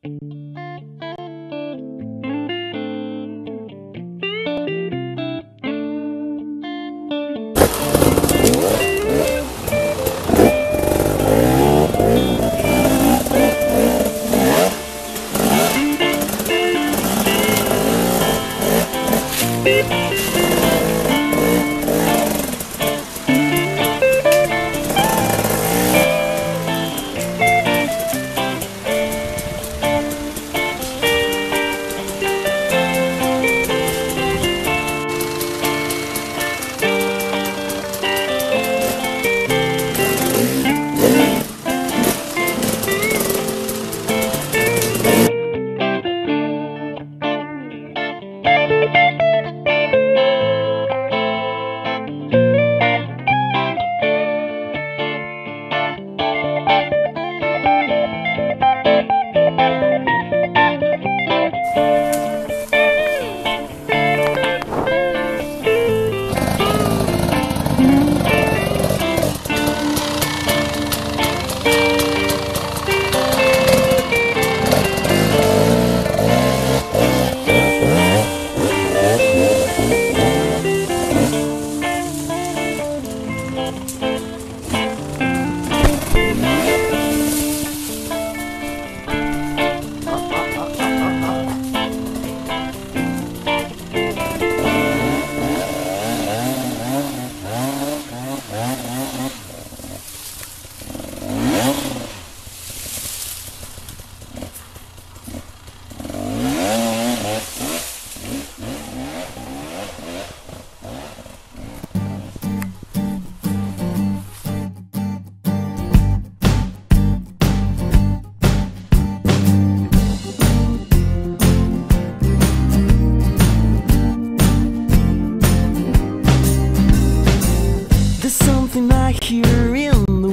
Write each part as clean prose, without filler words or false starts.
I hear in the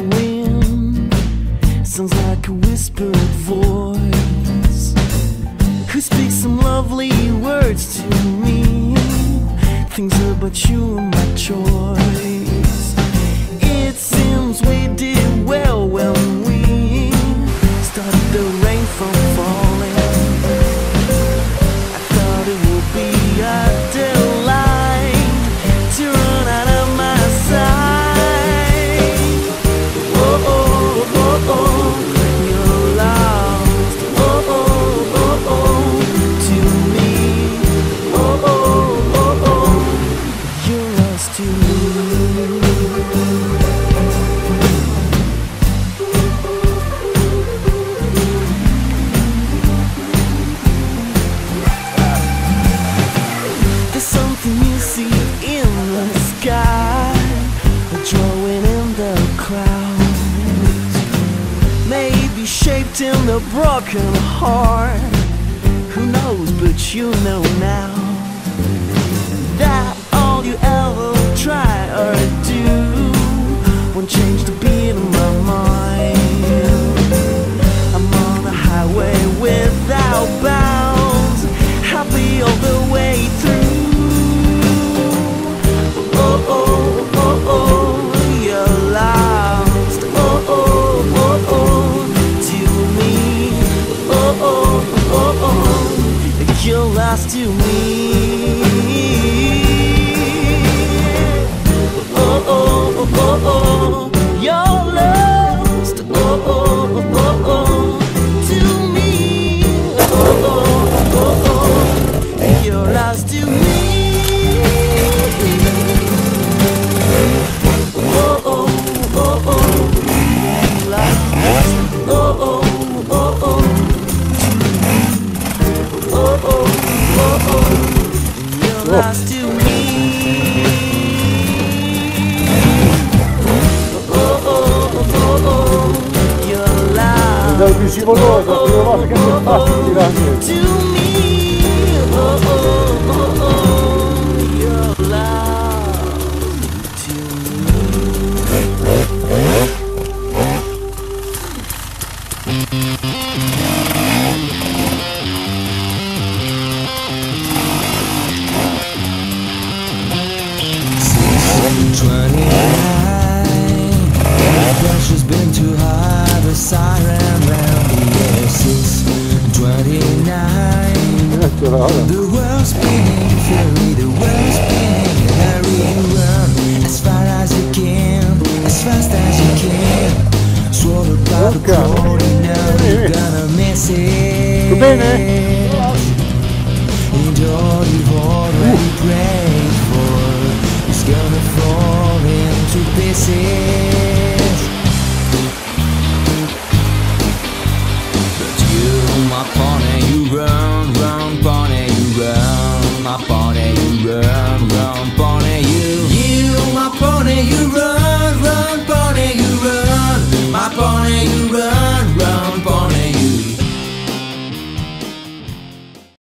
wind sounds like a whispered voice who speaks some lovely words to me, things about you and my choice. It seems we did well when we started the rain from falling. I thought it would be a delight to run out of my sight. Shaped in the broken heart, who knows, but you know now that all you ever try or do won't change the beat of my mind. I'm on a highway without bounds, happy all the way through. Oh, oh, oh, oh, you're lost. Oh, oh, oh, oh, you're lost to me. Oh, oh, oh, oh, you're lost. Oh, oh, oh, oh, to me. Oh, oh, oh, oh, you're lost to me. Oh, oh, oh, oh, lost. Oh, oh, oh, oh. Oh, oh, oh, oh, you're lost to me. Oh, oh, oh, oh, you're lost. Dall'ultimo logo, la prima volta che mi passi di là. To me. Oh, oh, oh, oh, you're lost to Pressure's been too high, the siren round the air. 6:29, Friday night. The world's spinning, Fury, the world's spinning. Hurry and run as far as you can, as fast as you can. Swallowed by the glory, now you're gonna miss it. And all you've already prayed for is gonna fall into pieces. But you, my pony, you run, run, pony, you run, my pony, you run, run, pony.